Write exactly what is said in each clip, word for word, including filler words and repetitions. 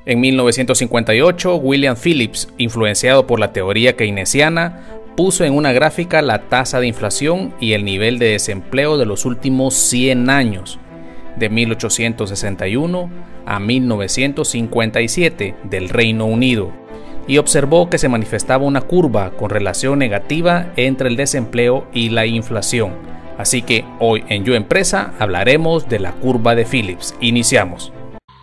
En mil novecientos cincuenta y ocho, William Phillips, influenciado por la teoría keynesiana, puso en una gráfica la tasa de inflación y el nivel de desempleo de los últimos cien años, de mil ochocientos sesenta y uno a mil novecientos cincuenta y siete del Reino Unido, y observó que se manifestaba una curva con relación negativa entre el desempleo y la inflación. Así que hoy en Yo Empresa hablaremos de la curva de Phillips. Iniciamos.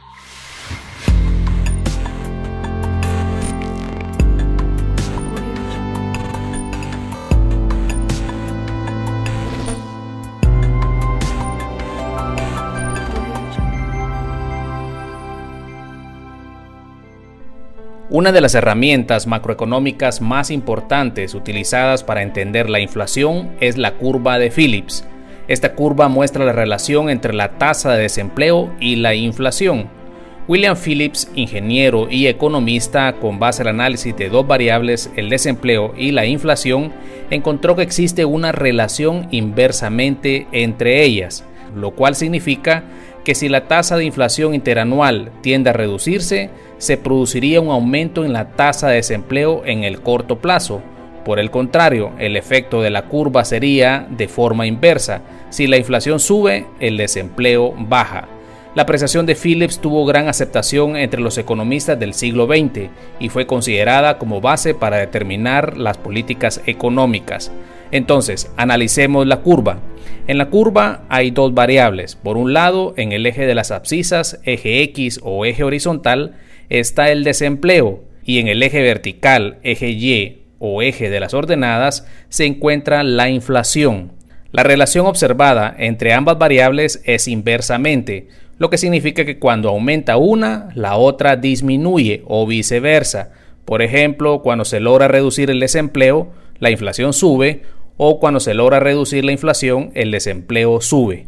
Una de las herramientas macroeconómicas más importantes utilizadas para entender la inflación es la curva de Phillips. Esta curva muestra la relación entre la tasa de desempleo y la inflación. William Phillips, ingeniero y economista con base al análisis de dos variables, el desempleo y la inflación, encontró que existe una relación inversamente entre ellas, lo cual significa que si la tasa de inflación interanual tiende a reducirse, se produciría un aumento en la tasa de desempleo en el corto plazo. Por el contrario, el efecto de la curva sería de forma inversa. Si la inflación sube, el desempleo baja. La apreciación de Phillips tuvo gran aceptación entre los economistas del siglo veinte y fue considerada como base para determinar las políticas económicas. Entonces, analicemos la curva. En la curva hay dos variables. Por un lado, en el eje de las abscisas, eje X o eje horizontal, está el desempleo, y en el eje vertical, eje Y o eje de las ordenadas, se encuentra la inflación. La relación observada entre ambas variables es inversamente, lo que significa que cuando aumenta una, la otra disminuye o viceversa. Por ejemplo, cuando se logra reducir el desempleo, la inflación sube, o cuando se logra reducir la inflación, el desempleo sube.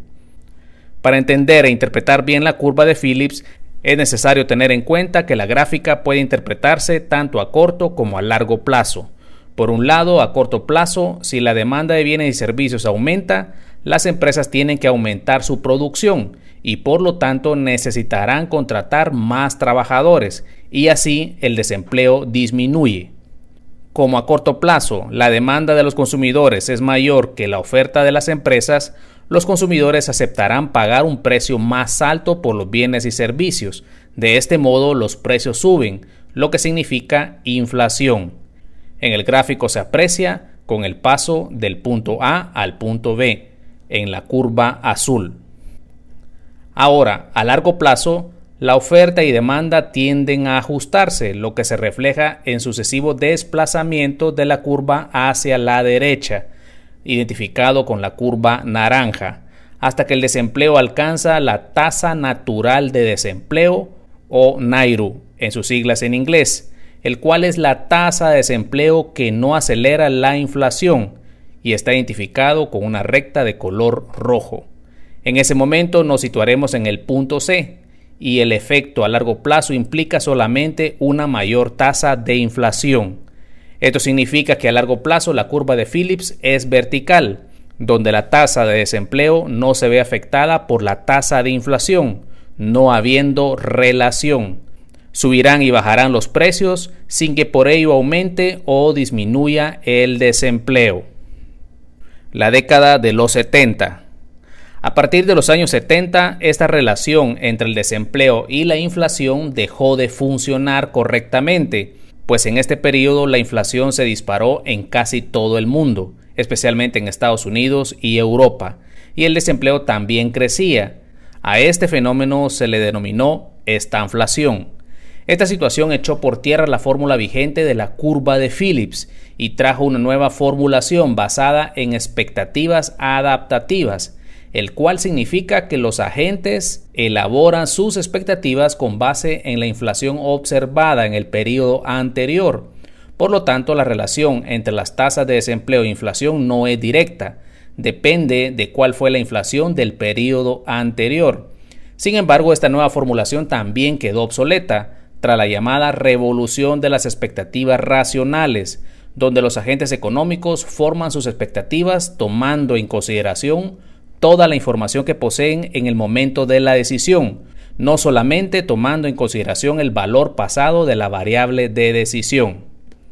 Para entender e interpretar bien la curva de Phillips, es necesario tener en cuenta que la gráfica puede interpretarse tanto a corto como a largo plazo. Por un lado, a corto plazo, si la demanda de bienes y servicios aumenta, las empresas tienen que aumentar su producción y por lo tanto necesitarán contratar más trabajadores y así el desempleo disminuye. Como a corto plazo la demanda de los consumidores es mayor que la oferta de las empresas, los consumidores aceptarán pagar un precio más alto por los bienes y servicios. De este modo, los precios suben, lo que significa inflación. En el gráfico se aprecia con el paso del punto A al punto B, en la curva azul. Ahora, a largo plazo, la oferta y demanda tienden a ajustarse, lo que se refleja en sucesivos desplazamientos de la curva hacia la derecha, identificado con la curva naranja, hasta que el desempleo alcanza la tasa natural de desempleo o NAIRU en sus siglas en inglés, el cual es la tasa de desempleo que no acelera la inflación y está identificado con una recta de color rojo. En ese momento nos situaremos en el punto C y el efecto a largo plazo implica solamente una mayor tasa de inflación. Esto significa que a largo plazo la curva de Phillips es vertical, donde la tasa de desempleo no se ve afectada por la tasa de inflación, no habiendo relación. Subirán y bajarán los precios sin que por ello aumente o disminuya el desempleo. La década de los setenta. A partir de los años setenta, esta relación entre el desempleo y la inflación dejó de funcionar correctamente, pues en este periodo la inflación se disparó en casi todo el mundo, especialmente en Estados Unidos y Europa, y el desempleo también crecía. A este fenómeno se le denominó estanflación. Esta situación echó por tierra la fórmula vigente de la curva de Phillips y trajo una nueva formulación basada en expectativas adaptativas, el cual significa que los agentes elaboran sus expectativas con base en la inflación observada en el periodo anterior. Por lo tanto, la relación entre las tasas de desempleo e inflación no es directa, depende de cuál fue la inflación del periodo anterior. Sin embargo, esta nueva formulación también quedó obsoleta tras la llamada revolución de las expectativas racionales, donde los agentes económicos forman sus expectativas tomando en consideración toda la información que poseen en el momento de la decisión, no solamente tomando en consideración el valor pasado de la variable de decisión.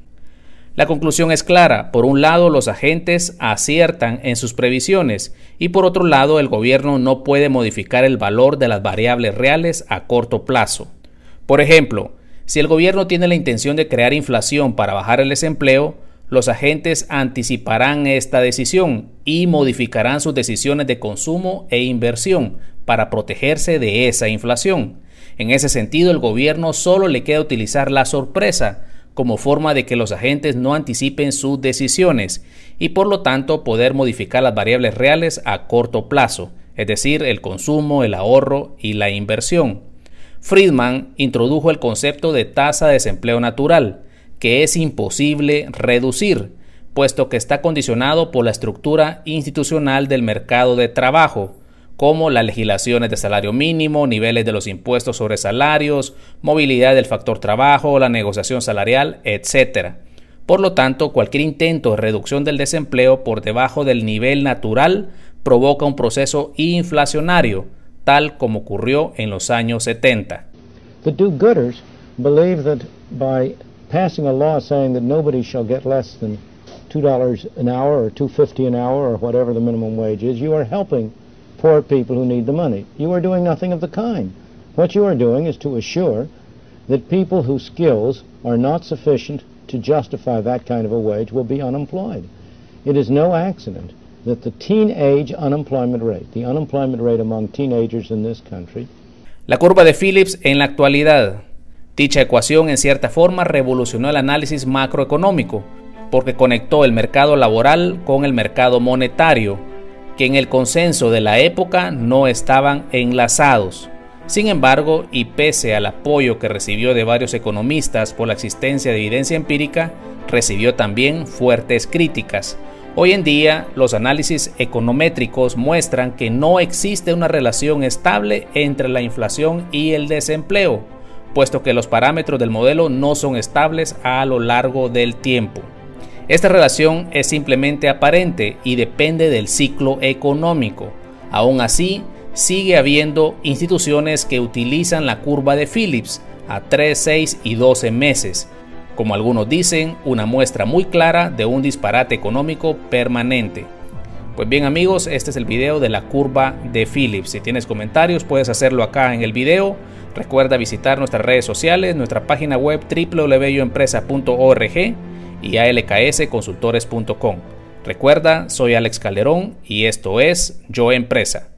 La conclusión es clara. Por un lado, los agentes aciertan en sus previsiones y por otro lado, el gobierno no puede modificar el valor de las variables reales a corto plazo. Por ejemplo, si el gobierno tiene la intención de crear inflación para bajar el desempleo, los agentes anticiparán esta decisión y modificarán sus decisiones de consumo e inversión para protegerse de esa inflación. En ese sentido, el gobierno solo le queda utilizar la sorpresa como forma de que los agentes no anticipen sus decisiones y por lo tanto poder modificar las variables reales a corto plazo, es decir, el consumo, el ahorro y la inversión. Friedman introdujo el concepto de tasa de desempleo natural, que es imposible reducir, puesto que está condicionado por la estructura institucional del mercado de trabajo, como las legislaciones de salario mínimo, niveles de los impuestos sobre salarios, movilidad del factor trabajo, la negociación salarial, etcétera. Por lo tanto, cualquier intento de reducción del desempleo por debajo del nivel natural provoca un proceso inflacionario, tal como ocurrió en los años setenta. The do-gooders believe that by passing a law saying that nobody shall get less than two dollars an hour or two fifty an hour or whatever the minimum wage is, you are helping poor people who need the money. You are doing nothing of the kind. What you are doing is to assure that people whose skills are not sufficient to justify that kind of a wage will be unemployed. It is no accident that the teenage unemployment rate, the unemployment rate among teenagers in this country. La curva de Phillips en la actualidad. Dicha ecuación en cierta forma revolucionó el análisis macroeconómico porque conectó el mercado laboral con el mercado monetario, que en el consenso de la época no estaban enlazados. Sin embargo, y pese al apoyo que recibió de varios economistas por la existencia de evidencia empírica, recibió también fuertes críticas. Hoy en día, los análisis econométricos muestran que no existe una relación estable entre la inflación y el desempleo, puesto que los parámetros del modelo no son estables a lo largo del tiempo. Esta relación es simplemente aparente y depende del ciclo económico. Aún así, sigue habiendo instituciones que utilizan la curva de Phillips a tres, seis y doce meses. Como algunos dicen, una muestra muy clara de un disparate económico permanente. Pues bien amigos, este es el video de la curva de Phillips. Si tienes comentarios puedes hacerlo acá en el video. Recuerda visitar nuestras redes sociales, nuestra página web doble u doble u doble u punto yo empresa punto org y a l k s consultores punto com. Recuerda, soy Alex Calderón y esto es Yo Empresa.